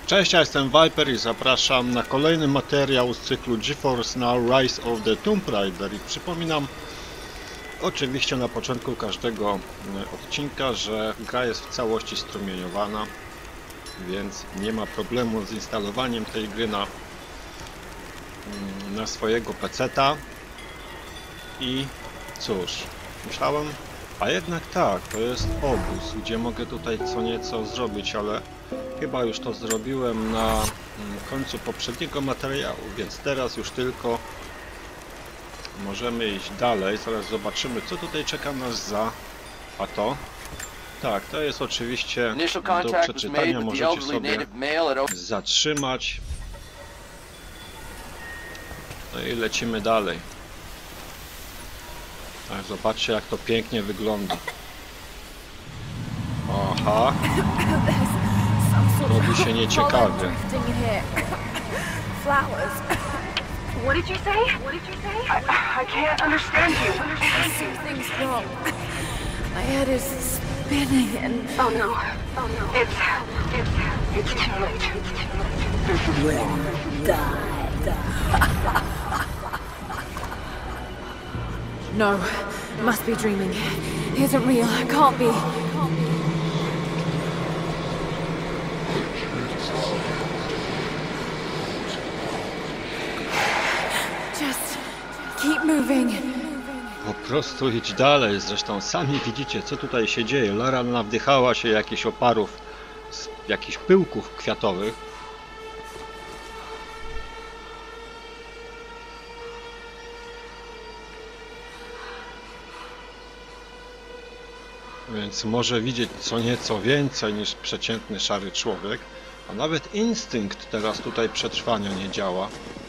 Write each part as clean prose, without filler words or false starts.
Cześć, ja jestem Viper i zapraszam na kolejny materiał z cyklu GeForce Now Rise of the Tomb Raider. I przypominam oczywiście na początku każdego odcinka, że gra jest w całości strumieniowana, więc nie ma problemu z instalowaniem tej gry na swojego peceta. I cóż, myślałem, a jednak tak, to jest obóz, gdzie mogę tutaj co nieco zrobić, ale chyba już to zrobiłem na końcu poprzedniego materiału, więc teraz już tylko możemy iść dalej. Zaraz zobaczymy, co tutaj czeka nas za... A to? Tak, to jest oczywiście do przeczytania, możecie sobie zatrzymać. No i lecimy dalej. Tak, zobaczcie, jak to pięknie wygląda. Aha. Robi się nieciekawie. What did you say? I can't understand you. Something's wrong. My head is spinning and... Oh no. It's too late. Die. No, must be dreaming. He isn't real. Can't be. Just keep moving. Po prostu idź dalej. Zresztą sami widzicie, co tutaj się dzieje. Lara nawdychała się jakichś oparów z jakichś pyłków kwiatowych. Więc może widzieć co nieco więcej niż przeciętny szary człowiek. A nawet instynkt teraz tutaj przetrwania nie działa.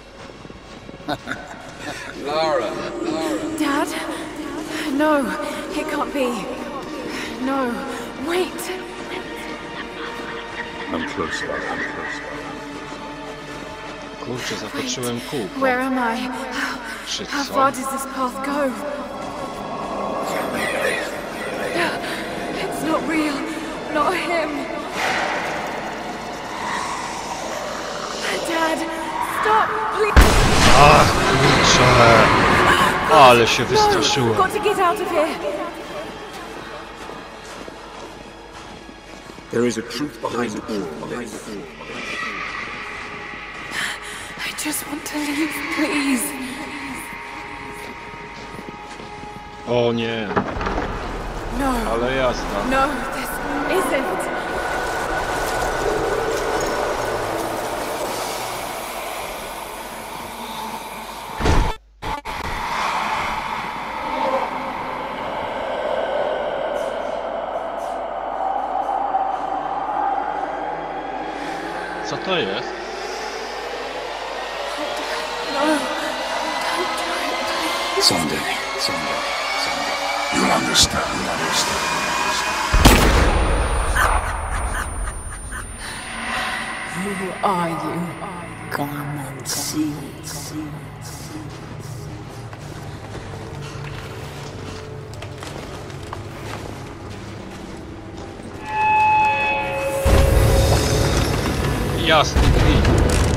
Lara. Dad? No, it can't be. No, wait. I'm close. Kurczę, zatoczyłem kółko. Where am I? Czy How co? far does this path go? It's not real. Not him. Dad, stop, please. Ach, kurczę! Ale się wystraszyłem. Got to get out of here. There is a truth behind all this. I just want to leave, please. O nie, No, ale jazda. no, this isn't. Co to jest? Someday. You'll understand. Who are you? Come and see. Jasny gwint.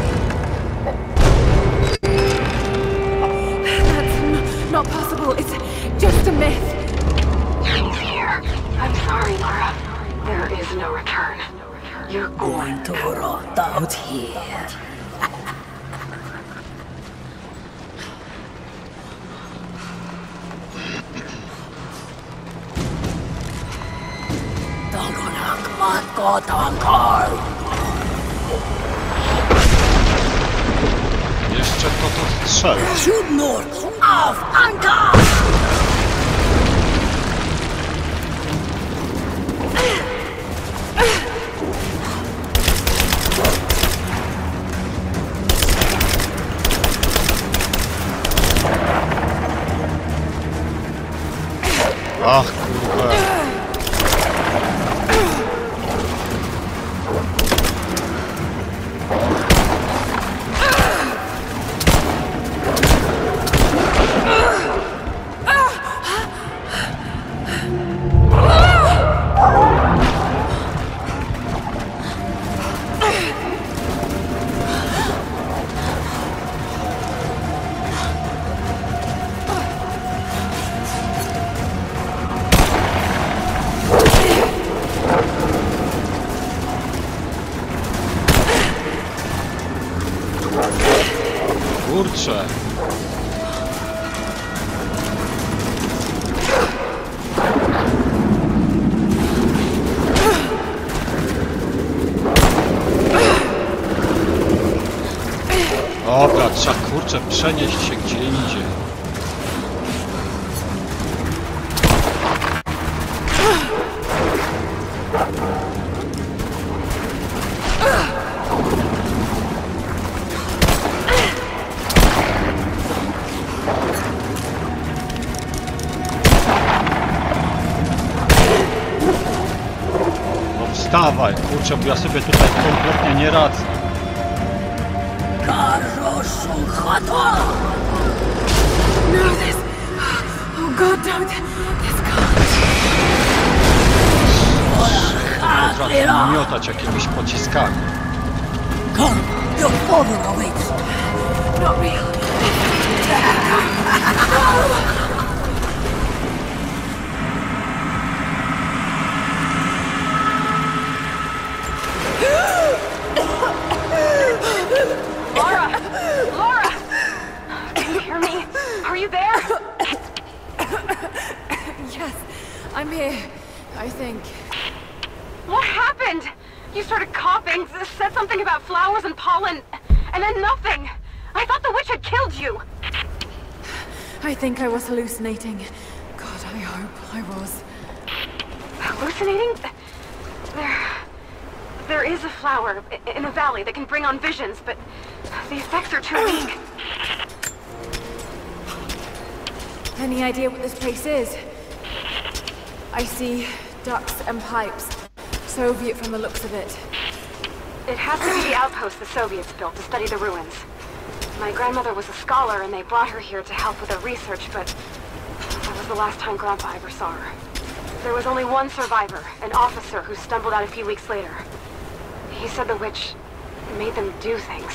That's not possible. It's just a myth. He's here. I'm sorry, Lara. There is no return. You're Going to rot out here. Dagonak matko tankar. Jeszcze to strzela. Shoot north of Ankar. Ach, kurwa. kurczę. Dobra, trzeba kurczę przenieść się gdzie indziej. No wstawaj, kurczę, bo ja sobie tutaj kompletnie nie radzę. No, this. Oh God, don't. This can't. Potrafię miotać jakimiś pociskami. Come, your father awaits. Not real. Laura! Laura! Can you hear me? Are you there? Yes, I'm here. I think. What happened? You started coughing, said something about flowers and pollen, and then nothing. I thought the witch had killed you. I think I was hallucinating. God, I hope I was. Hallucinating? There is a flower in a valley that can bring on visions, but the effects are too weak. Any idea what this place is? I see ducts and pipes. Soviet from the looks of it. It has to be the outpost the Soviets built to study the ruins. My grandmother was a scholar and they brought her here to help with her research, but that was the last time Grandpa ever saw her. There was only one survivor, an officer who stumbled out a few weeks later. He said the witch made them do things.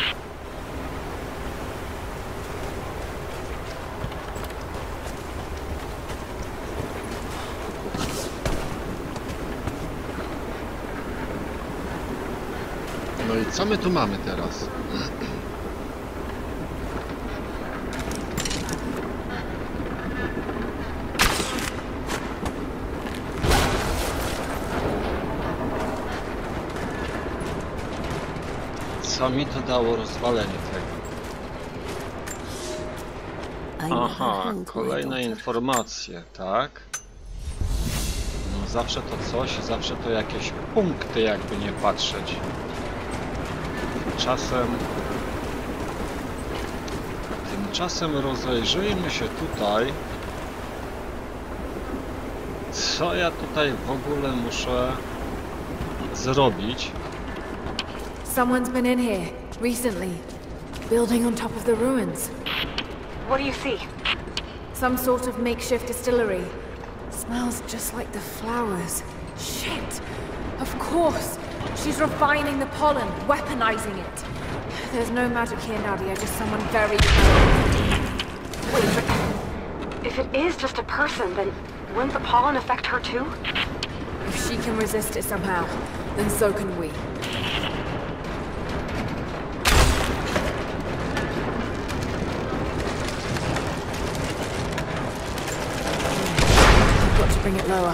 No i co my tu mamy teraz? Co mi to dało rozwalenie tego? Aha, kolejne informacje, tak? No zawsze to coś, zawsze to jakieś punkty, jakby nie patrzeć. Tymczasem rozejrzyjmy się tutaj. Co ja tutaj w ogóle muszę zrobić? Someone's been in here recently, building on top of the ruins. What do you see? Some sort of makeshift distillery. Smells just like the flowers. Shit! Of course! She's refining the pollen, weaponizing it. There's no magic here, Nadia, just someone very Wait, but if it is just a person, then wouldn't the pollen affect her too? If she can resist it somehow, then so can we. I've got to bring it lower.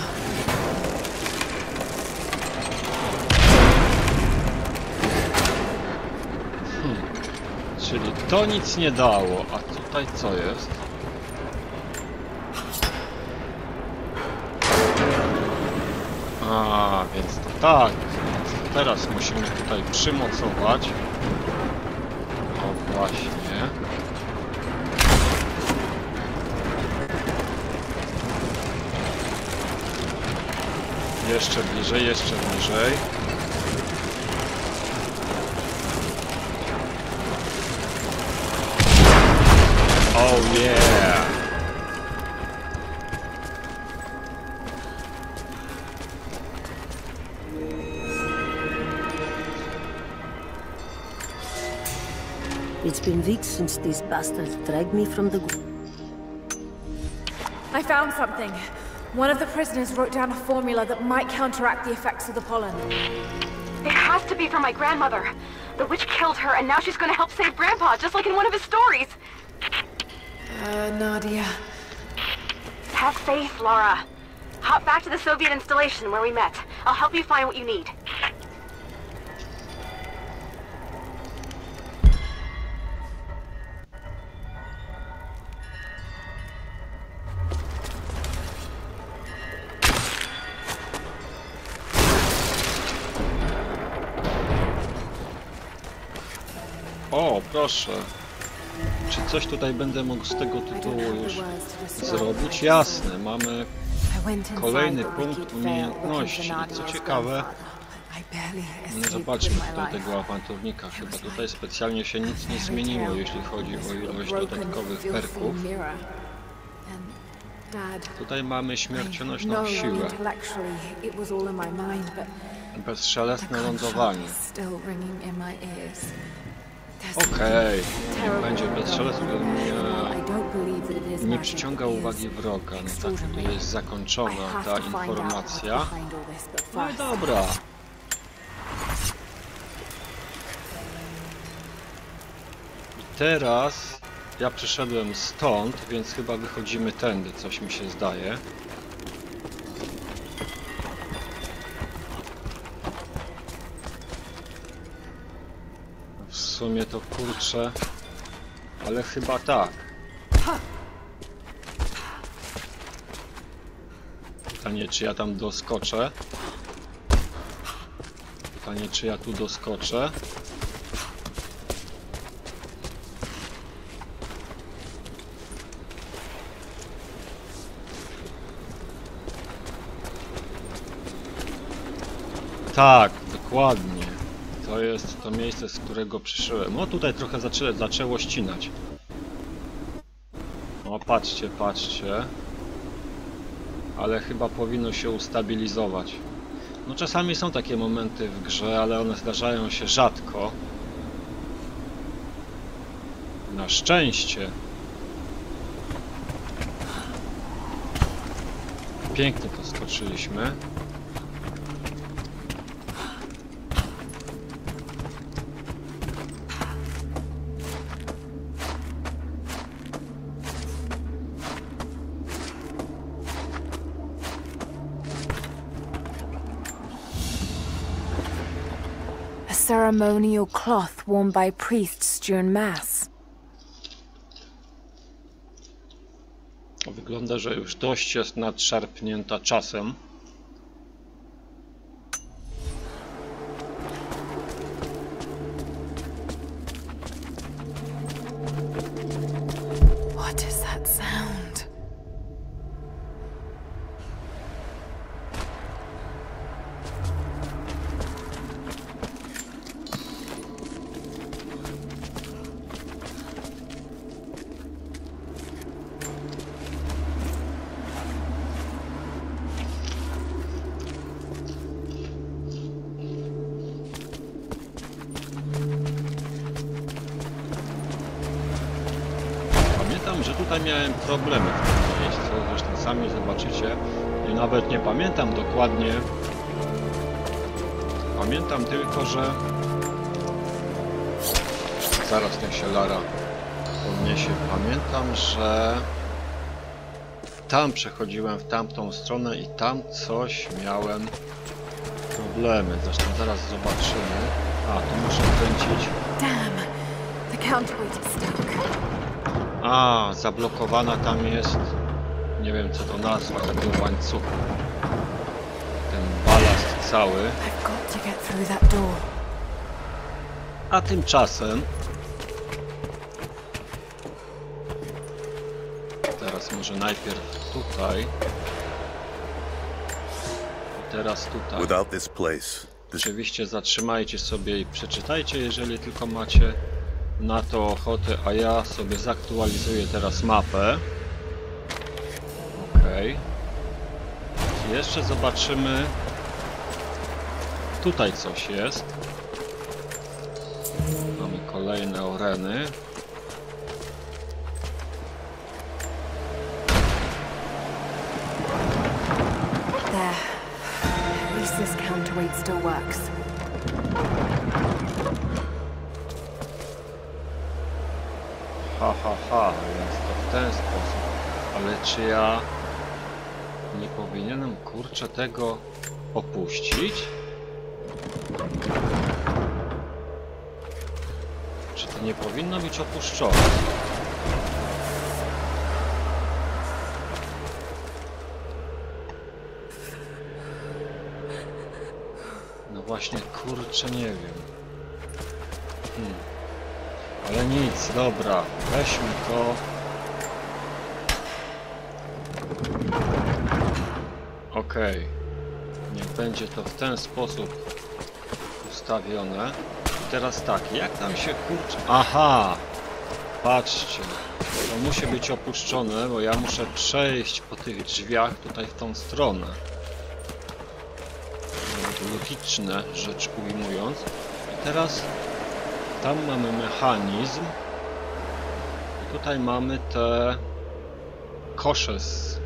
Czyli to nic nie dało, a tutaj co jest? A, więc to tak. Teraz musimy tutaj przymocować. O, właśnie. Jeszcze bliżej, jeszcze bliżej. Oh yeah! It's been weeks since these bastards dragged me from the... I found something. One of the prisoners wrote down a formula that might counteract the effects of the pollen. It has to be from my grandmother. The witch killed her, and now she's gonna help save Grandpa, just like in one of his stories. Nadia. Have faith, Lara. Hop back to the Soviet installation where we met. I'll help you find what you need. O, proszę. Czy coś tutaj będę mógł z tego tytułu już zrobić? Jasne, mamy kolejny punkt umiejętności. I co ciekawe, zobaczmy tutaj tego awanturnika. Chyba tutaj specjalnie się nic nie zmieniło, jeśli chodzi o ilość dodatkowych perków. Tutaj mamy śmiercionośną siłę. Bezszelestne lądowanie. Okej, niech będzie bezszelestne. Nie przyciąga uwagi wroga. No tak, tu jest zakończona ta informacja. No i dobra. I teraz ja przyszedłem stąd, więc chyba wychodzimy tędy, coś mi się zdaje. W sumie to kurczę, ale chyba tak. Pytanie, czy ja tam doskoczę? Pytanie, czy ja tu doskoczę? Tak, dokładnie. To jest to miejsce, z którego przyszedłem. O, tutaj trochę zaczęło ścinać. O, patrzcie, patrzcie. Ale chyba powinno się ustabilizować. No czasami są takie momenty w grze, ale one zdarzają się rzadko. Na szczęście. Pięknie to skoczyliśmy. Ceremonial cloth worn by priests during mass. Wygląda, że już dość jest nadszarpnięta czasem. What is that sound? Że tutaj miałem problemy w tym miejscu, zresztą sami zobaczycie i nawet nie pamiętam dokładnie. Pamiętam tylko, że zaraz niech się Lara podniesie. Pamiętam, że tam przechodziłem w tamtą stronę i tam coś miałem problemy. Zresztą zaraz zobaczymy. A, tu muszę kręcić. Damn, the counterweight is stuck. A, zablokowana tam jest, nie wiem co to nazwa, tego łańcuchu. Ten balast cały. I've got to get through that door. A tymczasem... Teraz może najpierw tutaj. I teraz tutaj. Without this place, Oczywiście zatrzymajcie sobie i przeczytajcie, jeżeli tylko macie na to ochotę, a ja sobie zaktualizuję teraz mapę. Okej. Jeszcze zobaczymy. Tutaj coś jest. Mamy kolejne oreny. There. At least this counterweight still works. Jest to w ten sposób. Ale czy ja nie powinienem, kurczę, tego opuścić? Czy to nie powinno być opuszczone? No właśnie, kurczę, nie wiem. Ale nic, dobra, weźmy to. Okej. Niech będzie to w ten sposób ustawione. I teraz tak, jak tam się kurczę... Aha! Patrzcie, to musi być opuszczone, bo ja muszę przejść po tych drzwiach tutaj w tą stronę. Logiczne, rzecz ujmując. I teraz tam mamy mechanizm. I tutaj mamy te kosze z...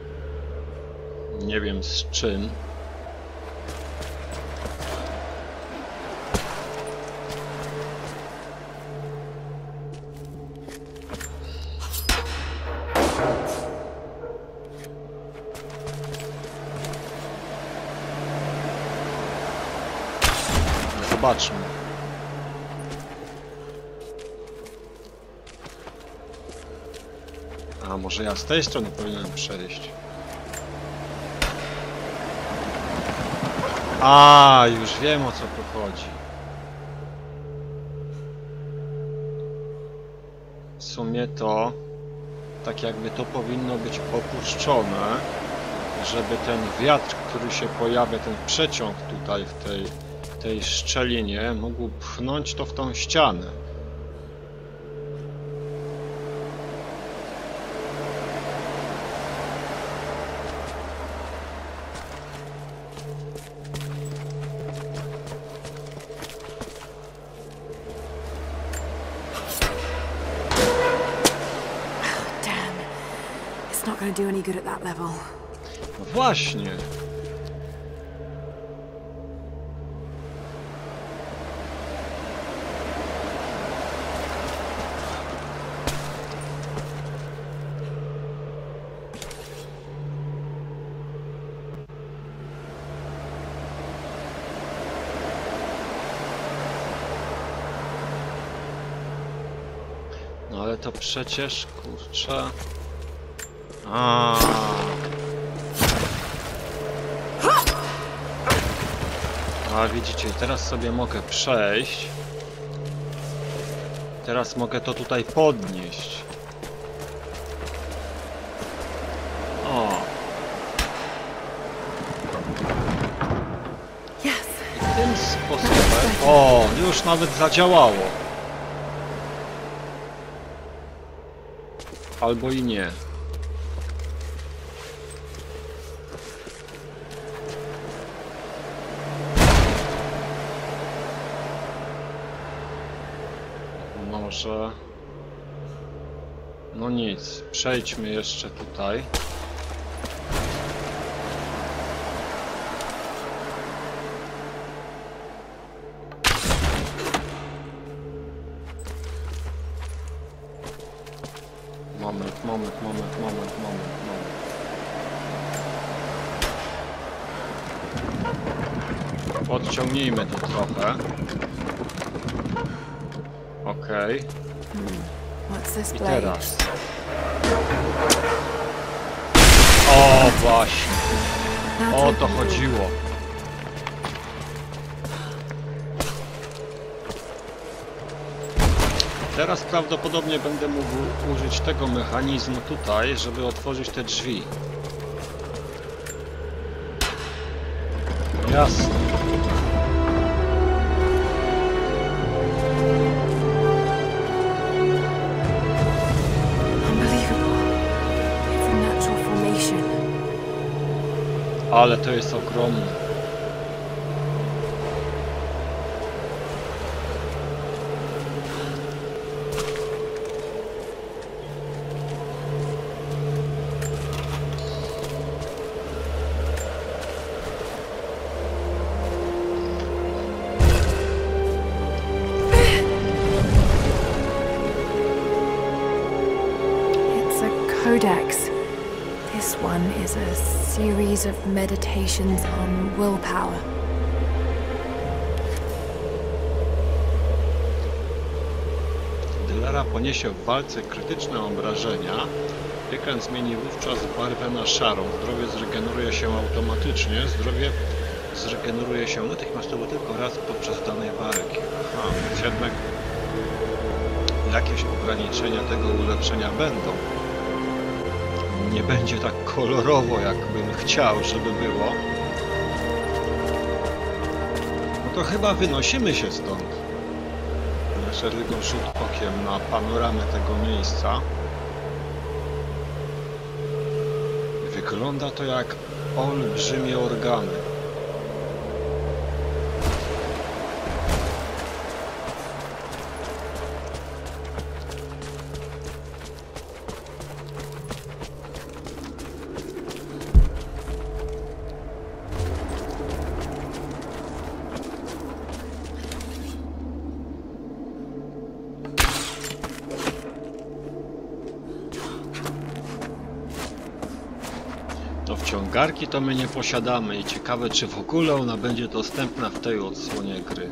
nie wiem z czym. Zobaczmy. A może ja z tej strony powinienem przejść? A, już wiem, o co tu chodzi. W sumie to tak jakby to powinno być opuszczone, żeby ten wiatr, który się pojawia, ten przeciąg tutaj w tej szczelinie, mógł pchnąć to w tą ścianę. It's not going to do any good at that level. No właśnie. No ale to przecież, kurczę... A widzicie, teraz sobie mogę przejść. Teraz mogę to tutaj podnieść. O. I tym sposobem... O, już nawet zadziałało. Albo i nie. Może... No nic, przejdźmy jeszcze tutaj. Moment. Podciągnijmy to trochę. Okej. I teraz. O, właśnie. O to chodziło. Teraz prawdopodobnie będę mógł użyć tego mechanizmu tutaj, żeby otworzyć te drzwi. Jasne. Ale to jest ogromne. Codex. This one is a series of meditations on willpower. Gdy Lara poniesie w walce krytyczne obrażenia, ekran zmieni wówczas barwę na szarą. Zdrowie zregeneruje się automatycznie. Zdrowie zregeneruje się natychmiastowo tylko raz podczas danej walki. Aha, więc jednak jakieś ograniczenia tego ulepszenia będą. Nie będzie tak kolorowo, jakbym chciał, żeby było. No to chyba wynosimy się stąd. Jeszcze tylko rzut okiem na panoramę tego miejsca. Wygląda to jak olbrzymie organy. No wciągarki to my nie posiadamy i ciekawe, czy w ogóle ona będzie dostępna w tej odsłonie gry.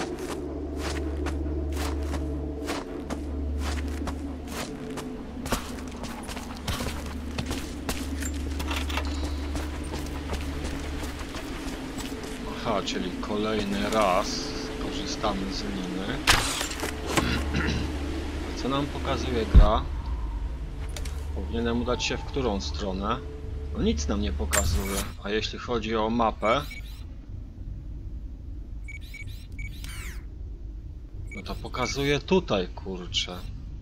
Aha, czyli kolejny raz korzystamy z liny. Co nam pokazuje gra? Powinienem udać się w którą stronę? No nic nam nie pokazuje, a jeśli chodzi o mapę, no to pokazuje tutaj, kurczę.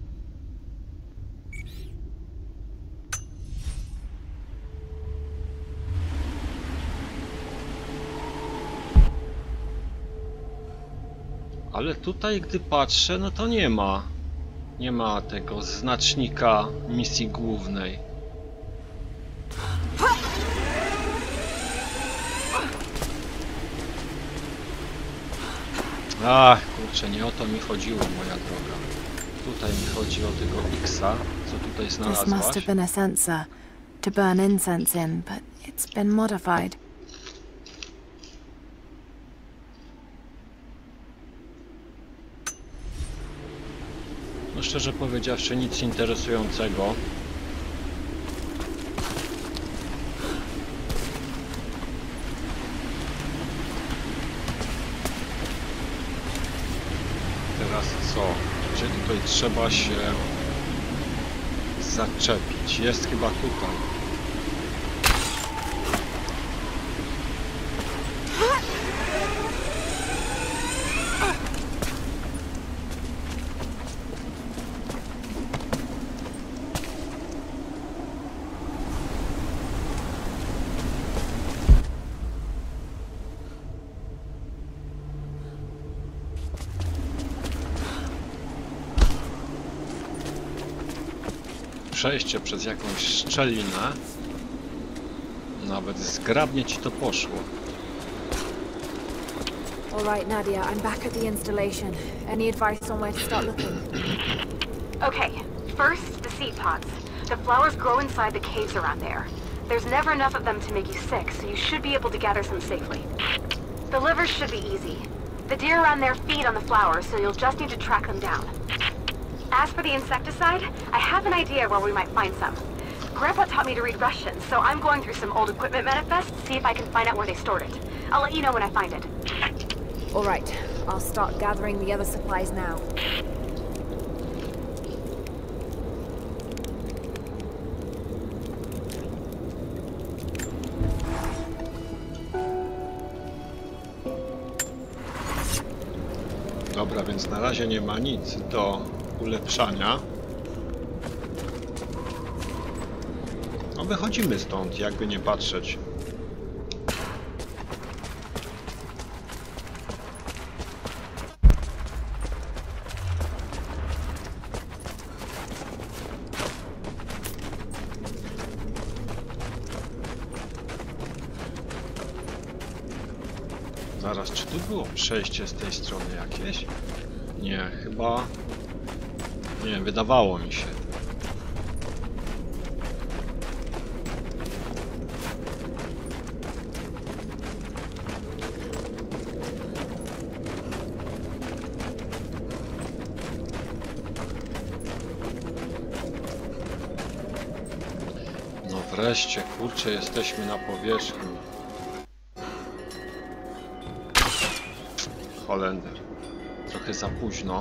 Ale tutaj, gdy patrzę, no to nie ma tego znacznika misji głównej. Ach, kurczę, nie o to mi chodziło, moja droga. Tutaj mi chodzi o tego X-a, co tutaj This must znalazłaś. have been a sensor to burn incense in, but it's been modified. No szczerze powiedziawszy, nic interesującego. Teraz co? Gdzie tutaj trzeba się zaczepić? Jest chyba tutaj. Przejście przez jakąś szczelinę. Nawet zgrabnie ci to poszło. All right, Nadia, I'm back at the installation. Any advice on where to start looking? Okay, first, the seed pods. The flowers grow inside the caves around there. There's never enough of them to make you sick, so you should be able to gather some safely. The livers should be easy. The deer around there feed on the flowers, so you'll just need to track them down. As for the insecticide, I have an idea where we might find some. Grandpa taught me to read Russian, so I'm going through some old equipment manifests to see if I can find out where they stored it. I'll let you know when I find it. All right, I'll start gathering the other supplies now. Dobra, więc na razie nie ma nic do ulepszania. No wychodzimy stąd, jakby nie patrzeć. Zaraz, czy tu było przejście z tej strony jakieś? Nie, chyba... Nie, wydawało mi się. Wreszcie, kurczę, jesteśmy na powierzchni. Holender. Trochę za późno.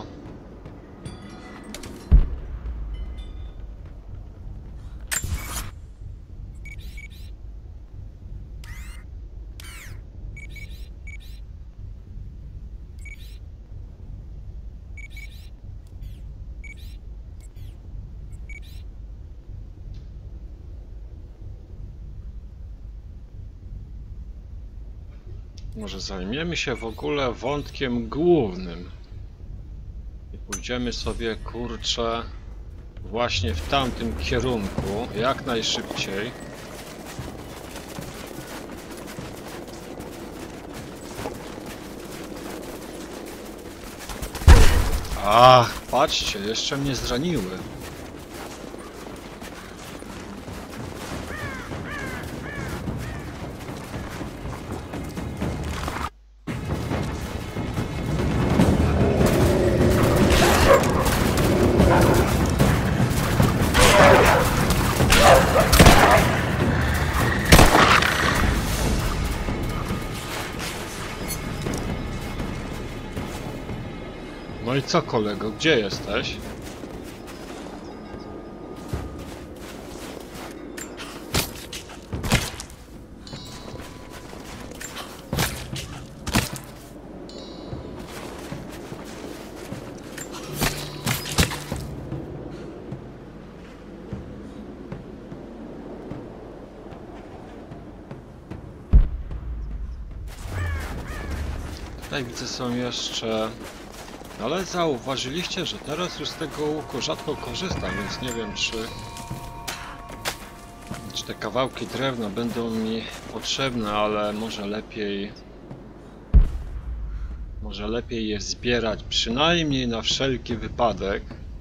Może zajmiemy się w ogóle wątkiem głównym i pójdziemy sobie, kurczę, właśnie w tamtym kierunku, jak najszybciej. Ach, patrzcie, jeszcze mnie zraniły. No i co, kolego, gdzie jesteś? Tutaj widzę, są jeszcze... Ale zauważyliście, że teraz już z tego łuku rzadko korzystam, więc nie wiem, czy te kawałki drewna będą mi potrzebne, ale może lepiej je zbierać, przynajmniej na wszelki wypadek.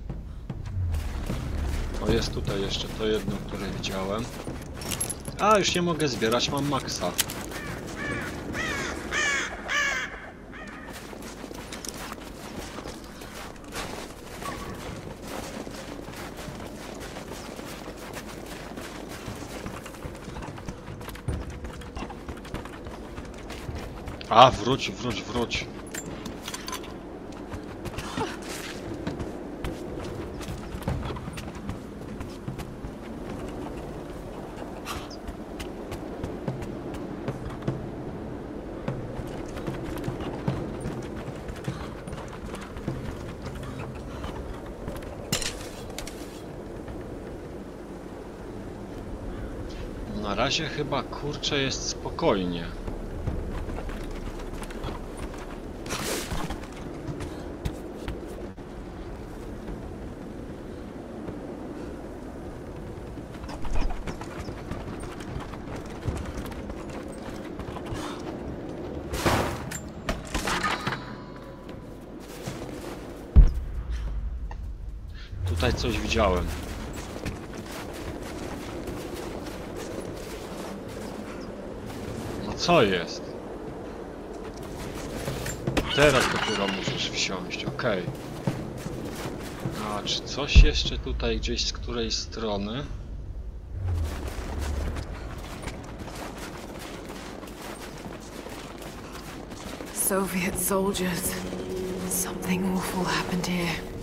O, jest tutaj jeszcze to jedno, które widziałem. A, już nie mogę zbierać, mam maksa. A, wróć. Na razie chyba, kurczę, jest spokojnie. Tutaj coś widziałem. No co jest? Teraz dopiero możesz wsiąść, okej. A czy coś jeszcze tutaj gdzieś z której strony? Soviet soldiers. Something awful happened here.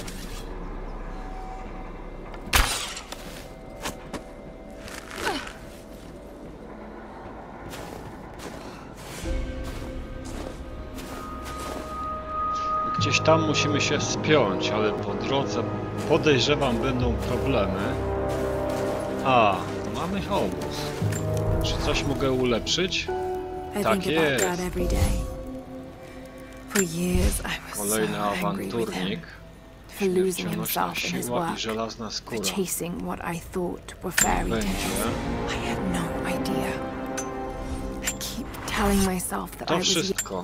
Gdzieś tam musimy się spiąć, ale po drodze podejrzewam będą problemy. A, mamy obóz. Czy coś mogę ulepszyć? Tak jest. Kolejny awanturnik. Śmiercionośna siła i żelazna skóra. Będzie. To wszystko.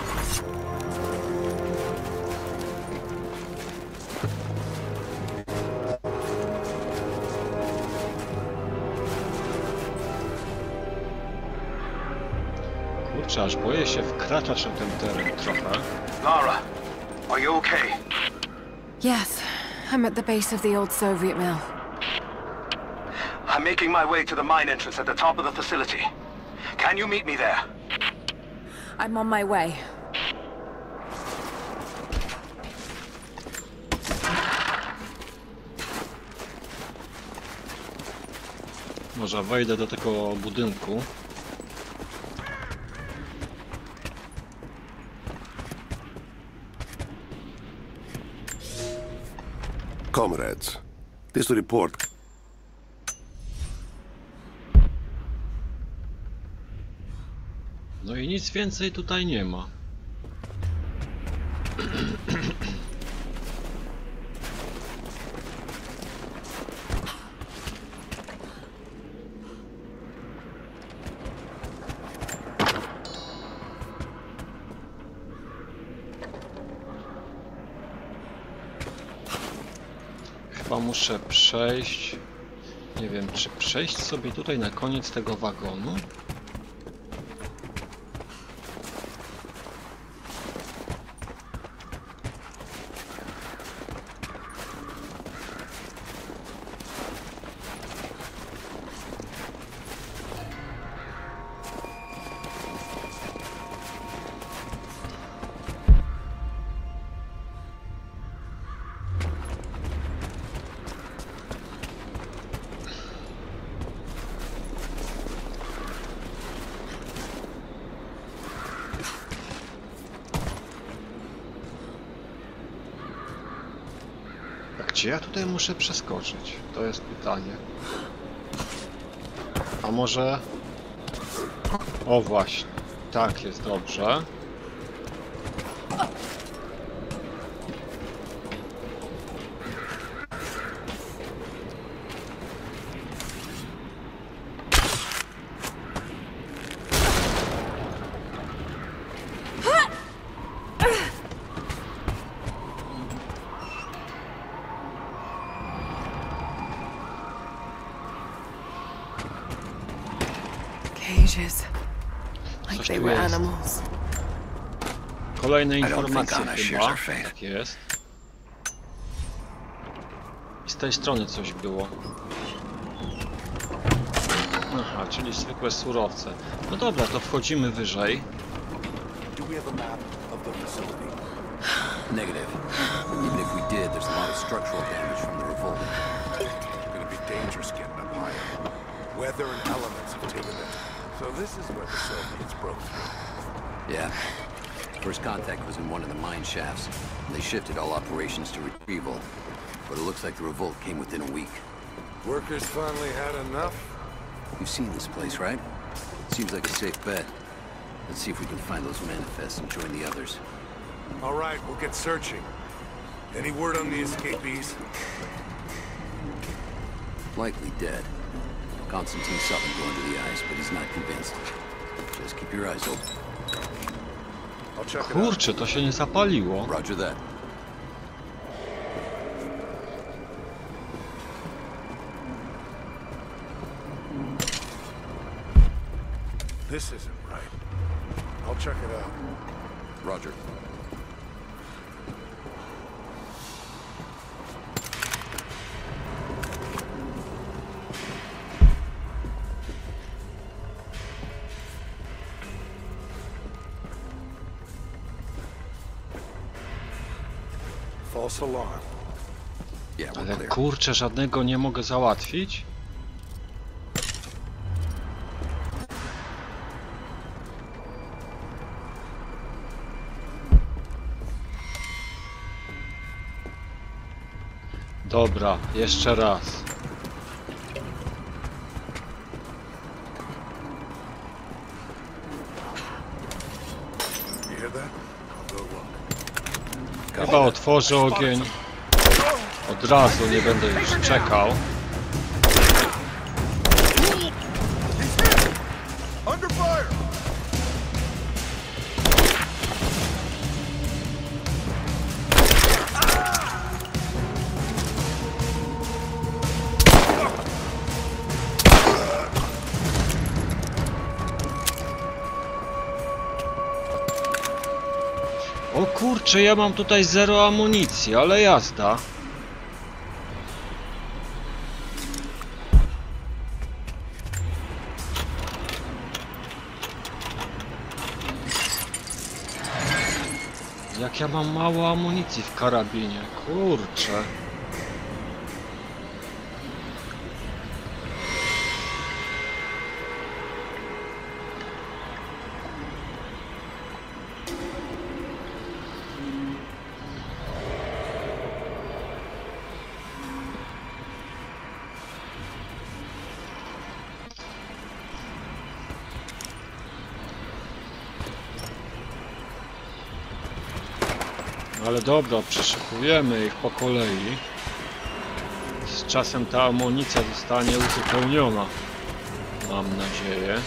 Kurczę, aż boję się wkraczać na ten teren trochę. Lara, are you okay? Yes, I'm at the base of the old Soviet mill. I'm making my way to the mine entrance at the top of the facility. Can you meet me there? I'm on my way. Może wejdę do tego budynku. Comrades, this report. No i nic więcej tutaj nie ma. Chyba muszę przejść. Nie wiem, czy przejść sobie tutaj na koniec tego wagonu? Gdzie ja tutaj muszę przeskoczyć? To jest pytanie. A może... O właśnie. Tak jest dobrze. Cages. Like Coś they tu were jest. animals. Kolejne I don't think informacje Anna shares chyba. our fate. Tak jest. I z tej strony coś było. Aha, czyli zwykłe surowce. No dobra, to wchodzimy wyżej. Do we have a map of the facility? Negative. Even if we did, there's a lot of structural damage from the revolt. It's gonna be dangerous getting up higher. Weather and elements have taken it. So this is where the Soviets broke through. Yeah. First contact was in one of the mine shafts. They shifted all operations to retrieval. But it looks like the revolt came within a week. Workers finally had enough? You've seen this place, right? Seems like a safe bet. Let's see if we can find those manifests and join the others. All right, we'll get searching. Any word on the escapees? Likely dead. Constantine saw them go into the ice, but he's not convinced. Just keep your eyes open. I'll check it out. Kurczę, to się nie zapaliło. Roger that. This isn't right. I'll check it out. Roger. False alarm. Yeah, we're Ale clear. kurczę, żadnego nie mogę załatwić. Dobra, jeszcze raz. You hear that? I'll go look. Chyba otworzę ogień. Od razu, nie będę już czekał. Under fire! O kurczę, ja mam tutaj 0 amunicji, ale jazda. Jak ja mam mało amunicji w karabinie, kurczę. Ale dobra, przeszykujemy ich po kolei. Z czasem ta amunicja zostanie uzupełniona. Mam nadzieję.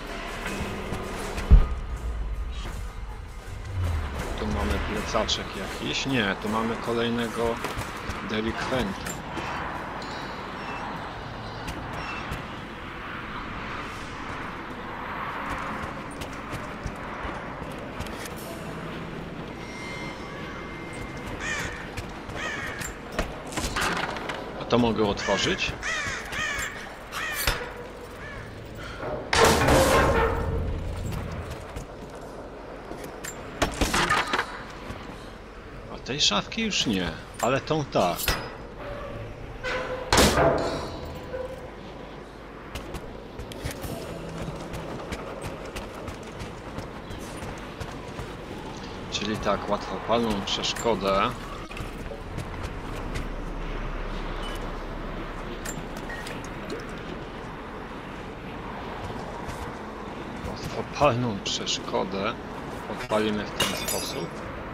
Tu mamy plecaczek jakiś. Nie, tu mamy kolejnego delikwenta. To mogę otworzyć. A tej szafki już nie, ale tą tak. Czyli tak, łatwopalną przeszkodę. Łatwopalną przeszkodę odpalimy w ten sposób.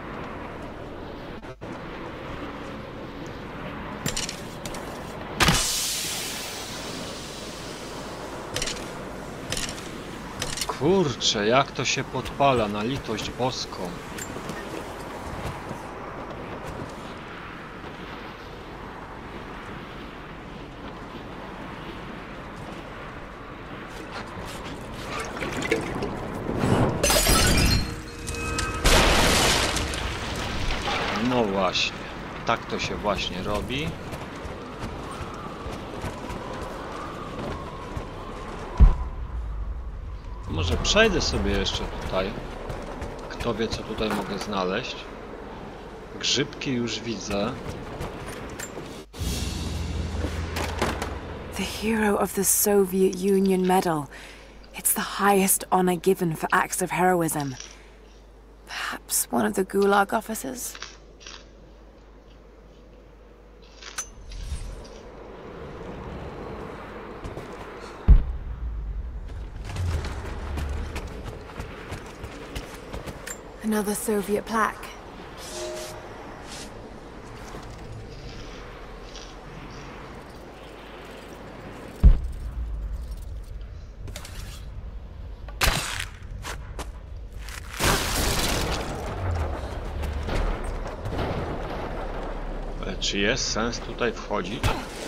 Kurczę, jak to się podpala, na litość boską. No właśnie, tak to się właśnie robi. Może przejdę sobie jeszcze tutaj. Kto wie, co tutaj mogę znaleźć. Grzybki już widzę. The hero of the Soviet Union Medal. It's the highest honor given for acts of heroism. Perhaps one of the Gulag officers? Another Soviet plaque. Ale czy jest sens tutaj wchodzić?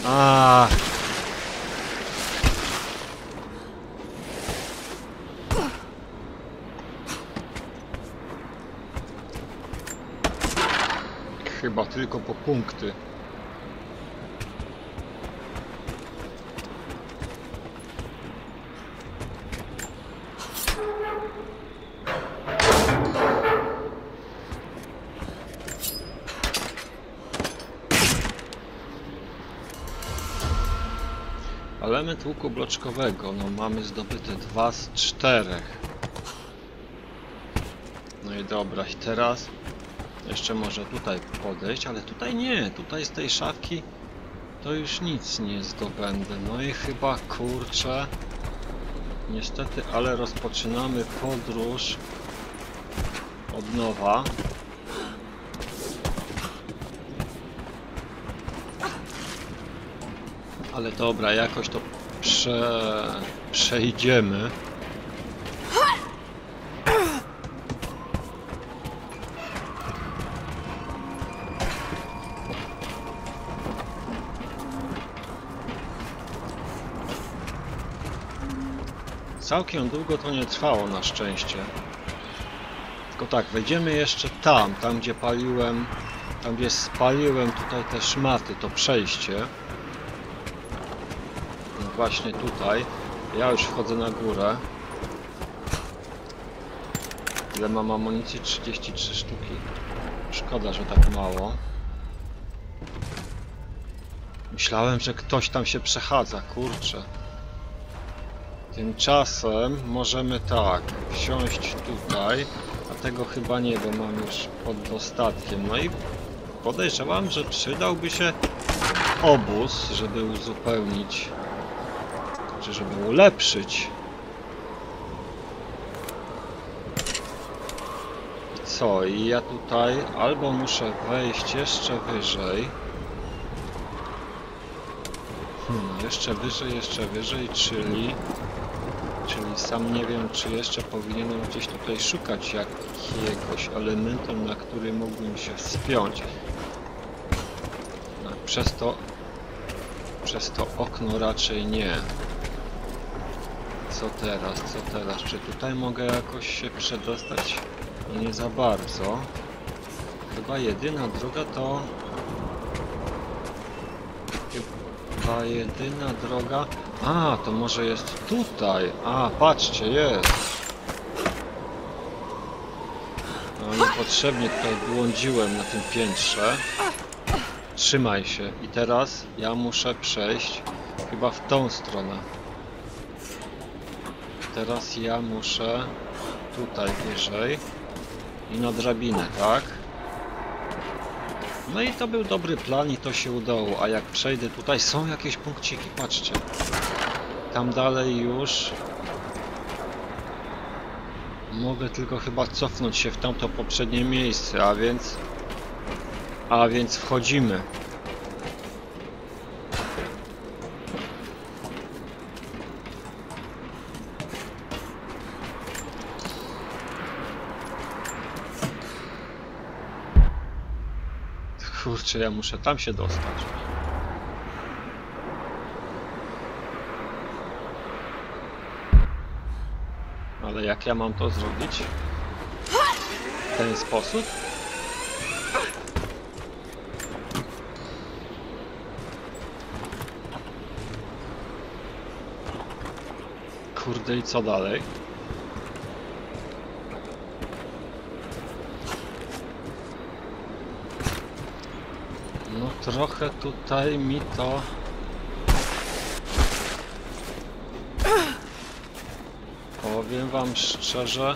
Chyba tylko po punkty. Element łuku bloczkowego, no mamy zdobyte 2 z 4. No i dobra, i teraz jeszcze może tutaj podejść, ale tutaj nie, tutaj z tej szafki to już nic nie zdobędę. No i chyba, kurczę, niestety, ale rozpoczynamy podróż od nowa. Ale dobra, jakoś to przejdziemy. Całkiem długo to nie trwało, na szczęście. Tylko tak, wejdziemy jeszcze tam gdzie paliłem, tam gdzie spaliłem tutaj te szmaty, to przejście. No właśnie tutaj. Ja już wchodzę na górę. Ile mam amunicji? 33 sztuki. Szkoda, że tak mało. Myślałem, że ktoś tam się przechadza, kurczę. Tymczasem możemy tak, wsiąść tutaj, a tego chyba nie, bo mam już pod dostatkiem. No i podejrzewam, że przydałby się obóz, żeby uzupełnić, czy żeby ulepszyć. I co? I ja tutaj albo muszę wejść jeszcze wyżej. Jeszcze wyżej, czyli sam nie wiem, czy jeszcze powinienem gdzieś tutaj szukać jakiegoś elementu, na który mógłbym się wspiąć. No, przez to okno raczej nie. Co teraz? Czy tutaj mogę jakoś się przedostać? No nie za bardzo. Chyba jedyna droga to... jedyna droga... A, to może jest tutaj. A, patrzcie, jest. No niepotrzebnie tutaj błądziłem na tym piętrze. Trzymaj się. I teraz ja muszę przejść chyba w tą stronę. Teraz ja muszę tutaj wyżej i na drabinę, tak? No i to był dobry plan i to się udało, a jak przejdę tutaj, są jakieś punkciki, patrzcie. Tam dalej już mogę tylko chyba cofnąć się w tamto poprzednie miejsce, a więc wchodzimy. Kurczę, ja muszę tam się dostać. Ale jak ja mam to zrobić? W ten sposób? Kurde, i co dalej? No trochę tutaj mi to... Powiem wam szczerze...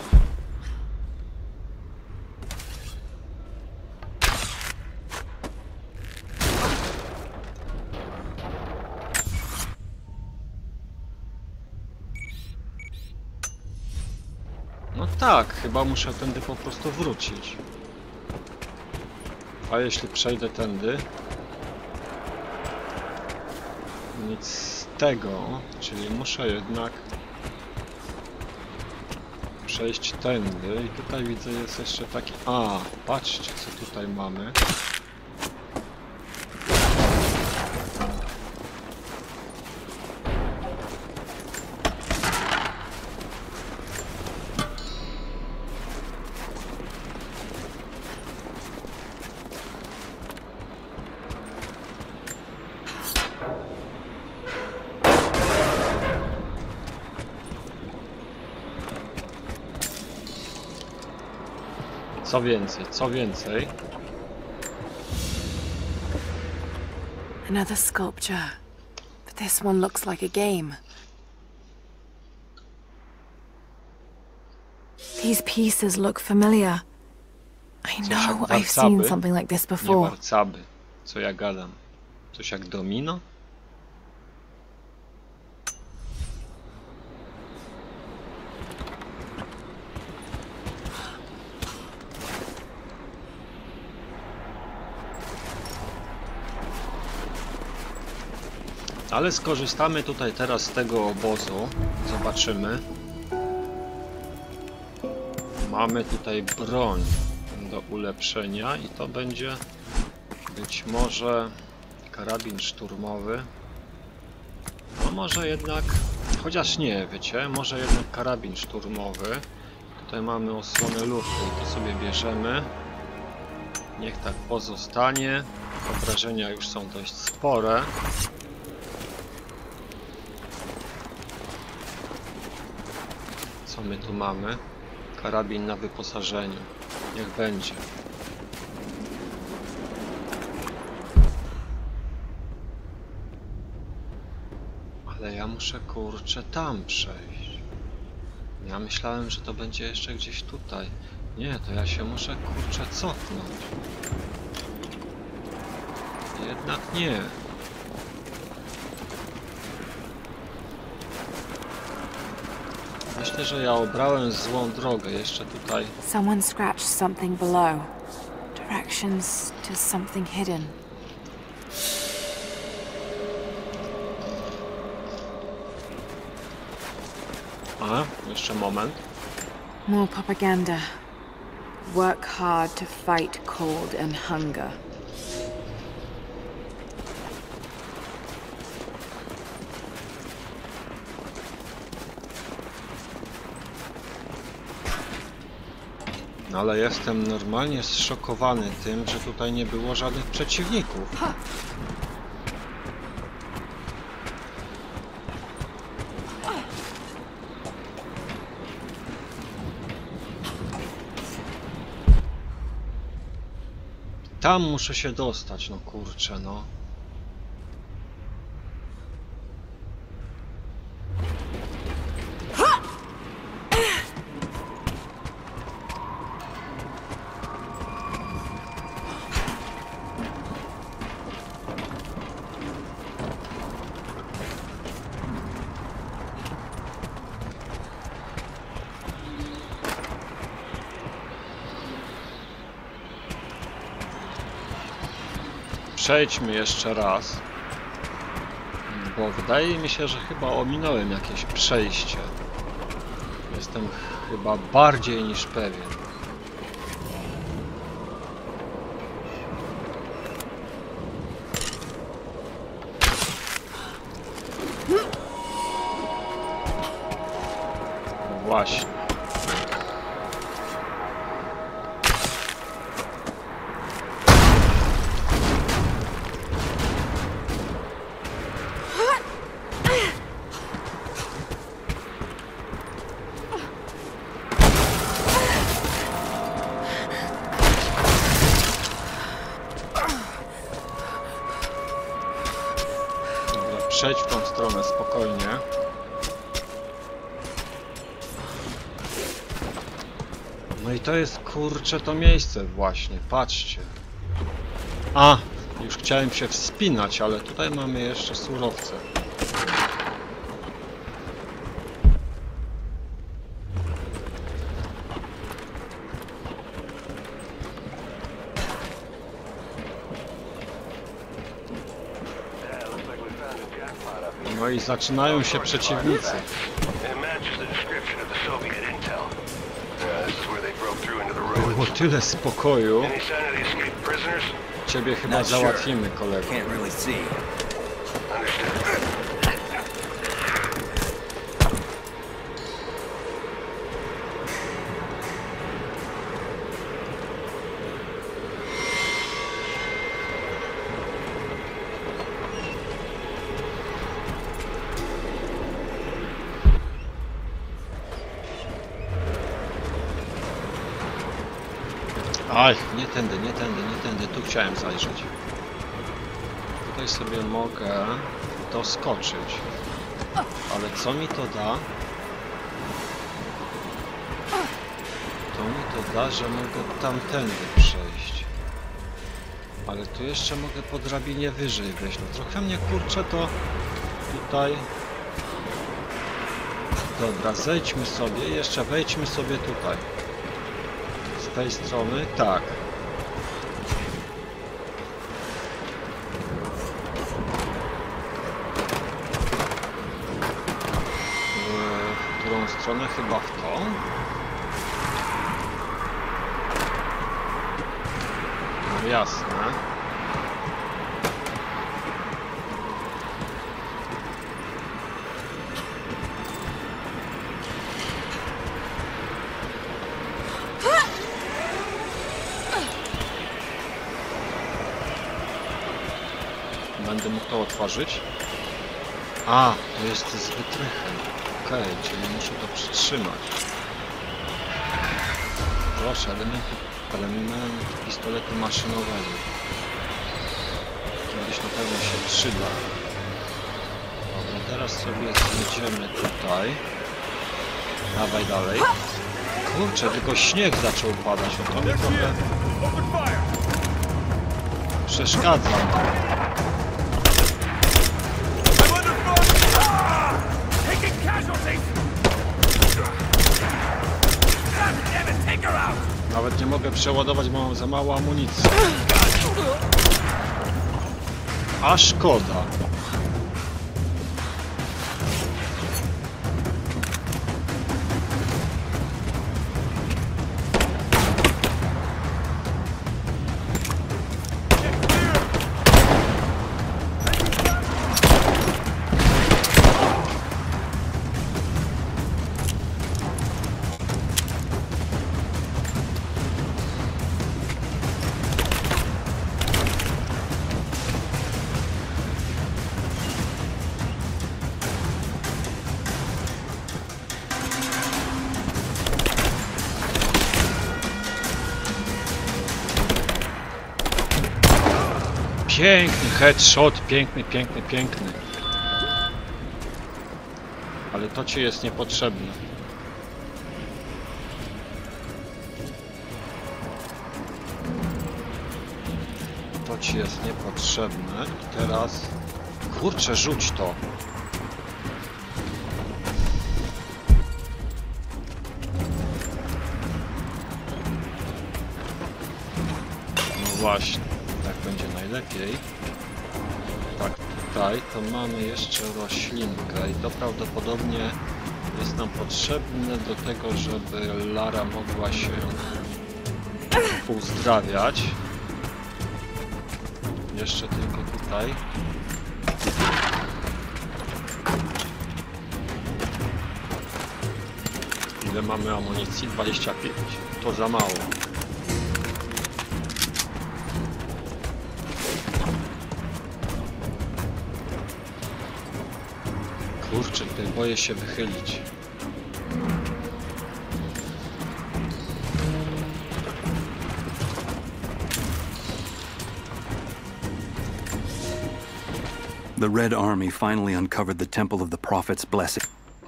No tak, chyba muszę tędy po prostu wrócić. A jeśli przejdę tędy? Nic z tego, czyli muszę jednak przejść tędy i tutaj widzę jest jeszcze taki... A, patrzcie co tutaj mamy. Co więcej. Another sculpture. But this one looks like a game. These pieces look familiar. I know I've seen something like this before. Nie warcaby. Co ja gadam? Coś jak domino? Ale skorzystamy tutaj teraz z tego obozu. Zobaczymy. Mamy tutaj broń do ulepszenia i to będzie być może karabin szturmowy. No może jednak, chociaż nie, wiecie, może jednak karabin szturmowy. Tutaj mamy osłonę lufy i to sobie bierzemy. Niech tak pozostanie. Obrażenia już są dość spore. Co my tu mamy? Karabin na wyposażeniu. Niech będzie. Ale ja muszę, kurczę, tam przejść. Ja myślałem, że to będzie jeszcze gdzieś tutaj. Nie, to ja się muszę, kurczę, cofnąć. Jednak nie. Myślę, że ja obrałem złą drogę. Jeszcze tutaj... Someone scratched something below. Directions to something hidden. A, jeszcze moment. More propaganda. Work hard to fight cold and hunger. No ale jestem normalnie zszokowany tym, że tutaj nie było żadnych przeciwników. Tam muszę się dostać, no kurczę, no. Przejdźmy jeszcze raz, bo wydaje mi się, że chyba ominąłem jakieś przejście. Jestem chyba bardziej niż pewien. No właśnie. Przejdź w tą stronę spokojnie. No i to jest, kurczę, to miejsce właśnie, patrzcie. A, już chciałem się wspinać, ale tutaj mamy jeszcze surowce. No i zaczynają się przeciwnicy. Było tyle spokoju. Ciebie chyba załatwimy, kolego. Aj, nie tędy, nie tędy, nie tędy. Tu chciałem zajrzeć. Tutaj sobie mogę doskoczyć. Ale co mi to da? To mi to da, że mogę tamtędy przejść. Ale tu jeszcze mogę po drabinie wyżej wejść. No trochę mnie, kurczę, to tutaj... Dobra, zejdźmy sobie, jeszcze wejdźmy sobie tutaj. Z tej strony, tak. W którą stronę? Chyba w tą? No jasne. Będę mógł to otworzyć. A, to jest z wytrychem. Okej, czyli muszę to przytrzymać. Proszę, element pistoletu maszynowego. Kiedyś na pewno się przyda. Dobra, teraz sobie zjedziemy tutaj. Dawaj dalej. Kurczę, tylko śnieg zaczął padać, o to mi trochę przeszkadza. Nawet nie mogę przeładować, bo mam za mało amunicji. A szkoda. Piękny headshot, piękny, piękny, piękny. Ale to ci jest niepotrzebne. To ci jest niepotrzebne. I teraz... Kurczę, rzuć to. No właśnie. Tak będzie najlepiej. Tak, tutaj to mamy jeszcze roślinkę i to prawdopodobnie jest nam potrzebne do tego, żeby Lara mogła się uzdrawiać. Jeszcze tylko tutaj. Ile mamy amunicji? 25. To za mało. Kurczę, tutaj boję się wychylić. The Red Army finally uncovered the Temple of the Prophet's Blessing.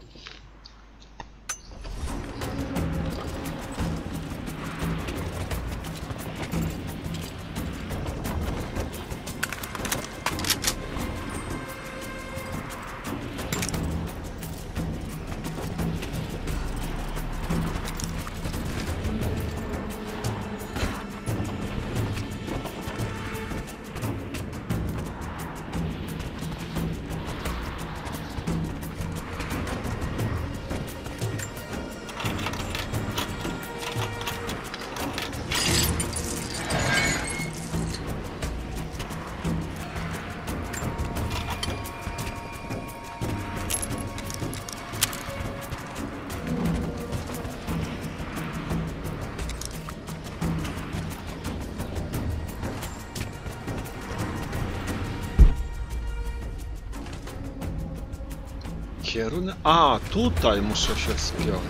Kierunek... A, tutaj muszę się wspiąć.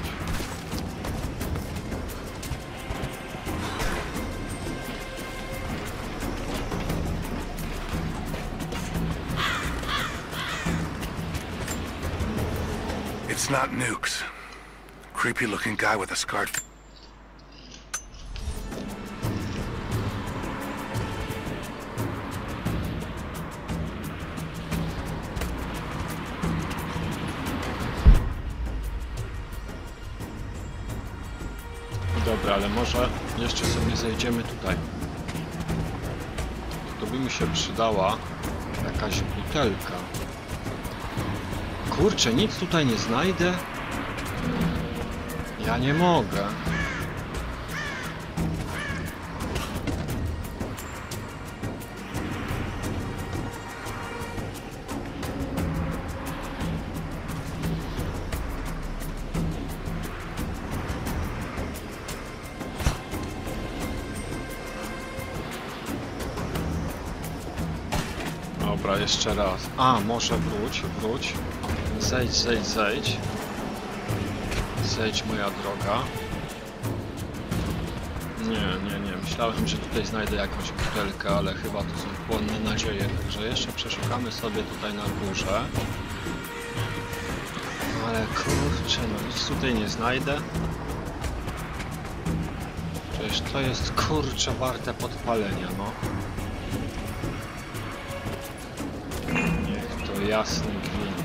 It's not Nukes. Creepy looking guy with a scarred... Dobra, ale może jeszcze sobie zejdziemy tutaj. To by mi się przydała jakaś butelka. Kurczę, nic tutaj nie znajdę? Ja nie mogę. Dobra, jeszcze raz. A, może wróć. Zejdź. Zejdź, moja droga. Nie. Myślałem, że tutaj znajdę jakąś butelkę, ale chyba to są płonne nadzieje. Także jeszcze przeszukamy sobie tutaj na górze. Ale kurczę, no nic tutaj nie znajdę. Przecież to jest kurczę warte podpalenia, no. Niech to jasny gwint.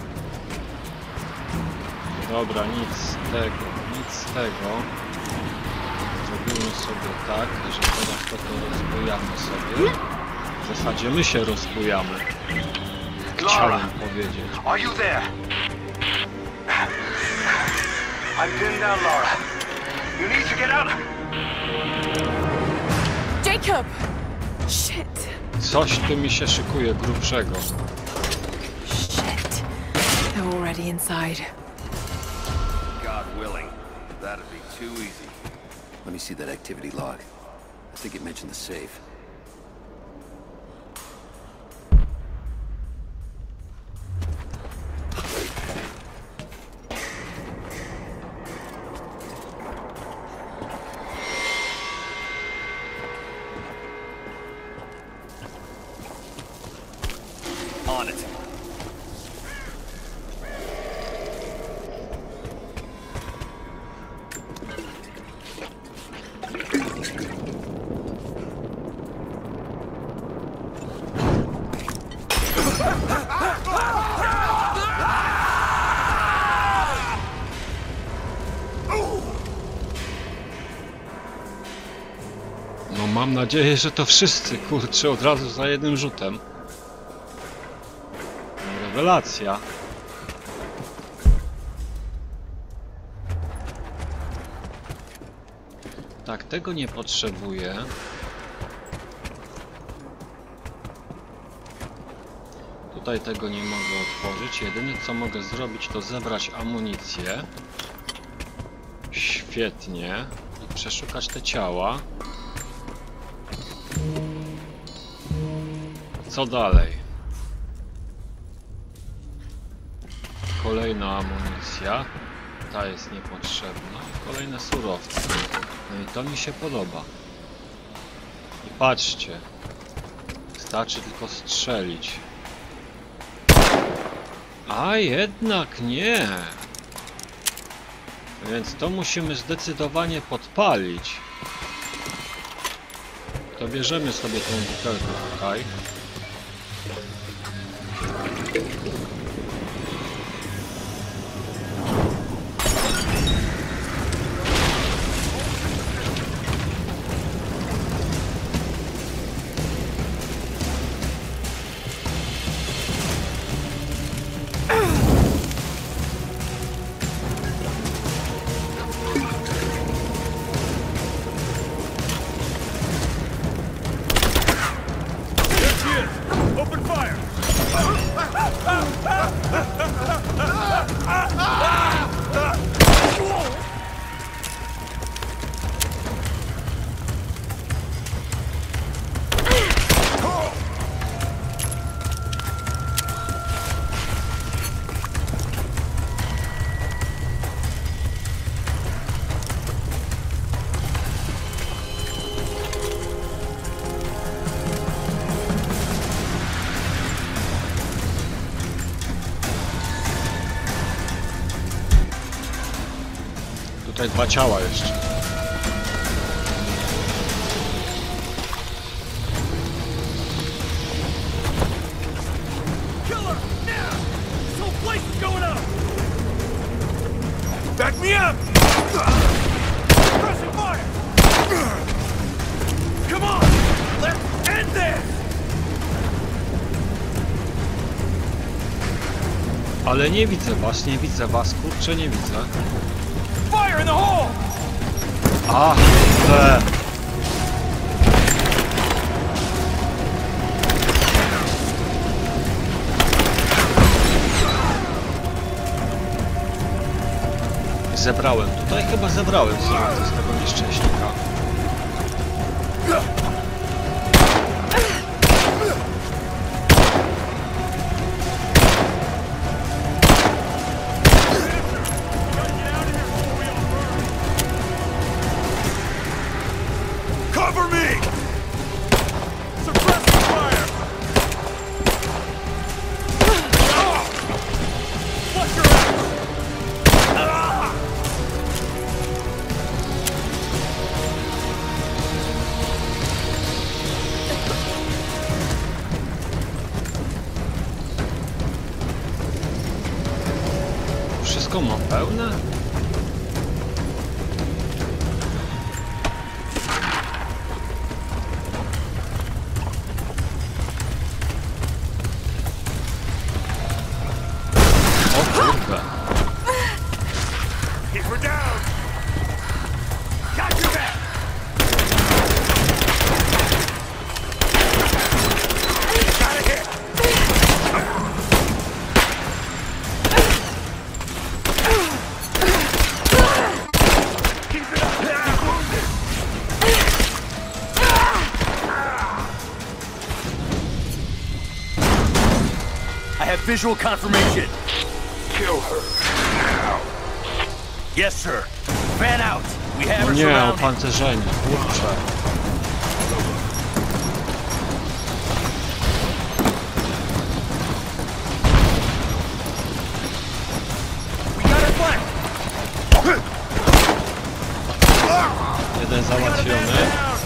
Dobra, nic z tego, nic z tego. Zrobimy sobie tak, że teraz to rozbujamy sobie. W zasadzie my się rozbujamy. Chciałem powiedzieć. Are you there? I'm pinned down, Lara. You need to get out. Jacob! Shit. Coś tu mi się szykuje grubszego. Shit. They're already inside. God willing, that'd be too easy. Let me see that activity log. I think it mentioned the safe. On it. No mam nadzieję, że to wszyscy, kurczę, od razu za jednym rzutem. Rewelacja. Tak, tego nie potrzebuję. Tutaj tego nie mogę otworzyć. Jedyne co mogę zrobić, to zebrać amunicję. Świetnie. I przeszukać te ciała. Co dalej? Kolejna amunicja. Ta jest niepotrzebna. Kolejne surowce. No i to mi się podoba. I patrzcie. Wystarczy tylko strzelić. A jednak nie. Więc to musimy zdecydowanie podpalić. To bierzemy sobie tą butelkę tutaj. Open fire! Tutaj dwa ciała jeszcze. Back me up! Pressing fire! Come on! Let's end this! Ale nie widzę was, kurczę, nie widzę. Fire in the hole! Ach, zebrałem. Tutaj chyba zebrałem sobie z tego nieszczęśnika. Cover me! Suppress the fire! Watch your ass! wszystko mam pełne? O kurde. Keep her down! Got your back! Got a hit! Keep it up! Wounded! I have visual confirmation. Kill her. Now. Yes, sir. Fan out. We have No her nie, surrounded. opancerzenie, kurczę. We got her flanked. Jeden załatwiony.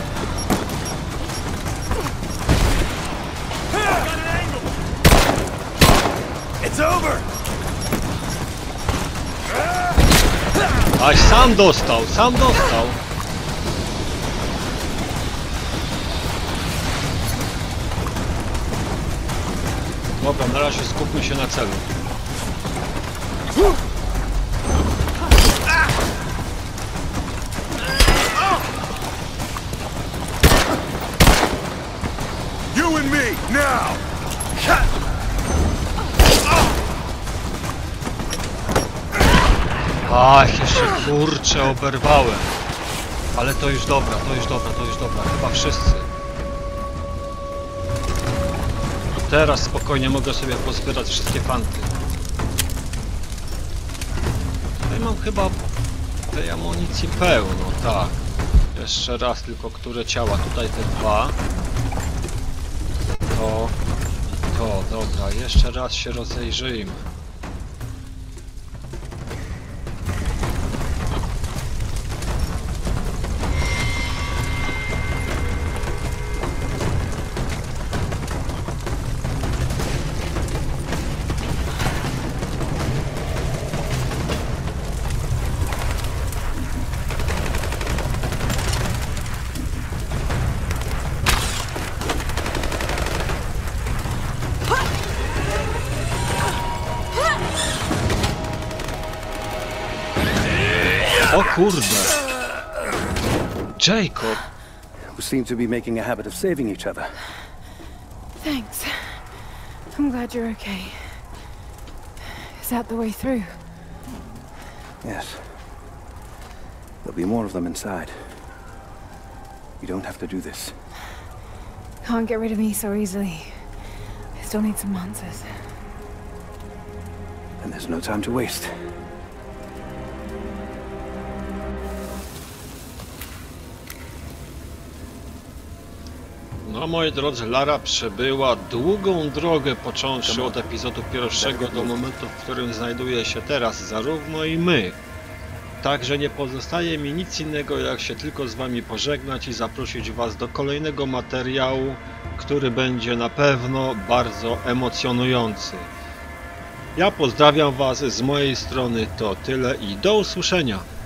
It's over. Aś sam dostał, sam dostał. Dobra, na razie skupmy się na celu. You and me, now! Ach, jeszcze kurczę oberwałem. Ale to już dobra, to już dobra, to już dobra. Chyba wszyscy. Teraz spokojnie mogę sobie pozbierać wszystkie fanty. Tutaj mam chyba tej amunicji pełno, tak. Jeszcze raz tylko, które ciała. Tutaj te dwa. To, dobra. Jeszcze raz się rozejrzyjmy. O kurde! Jacob! We seem to be making a habit of saving each other. Thanks. I'm glad you're okay. Is that the way through? Yes. There'll be more of them inside. You don't have to do this. Can't get rid of me so easily. I still need some answers. And there's no time to waste. No moi drodzy, Lara przebyła długą drogę, począwszy od epizodu pierwszego do momentu, w którym znajduje się teraz, zarówno i my. Także nie pozostaje mi nic innego, jak się tylko z wami pożegnać i zaprosić was do kolejnego materiału, który będzie na pewno bardzo emocjonujący. Ja pozdrawiam was, z mojej strony to tyle i do usłyszenia.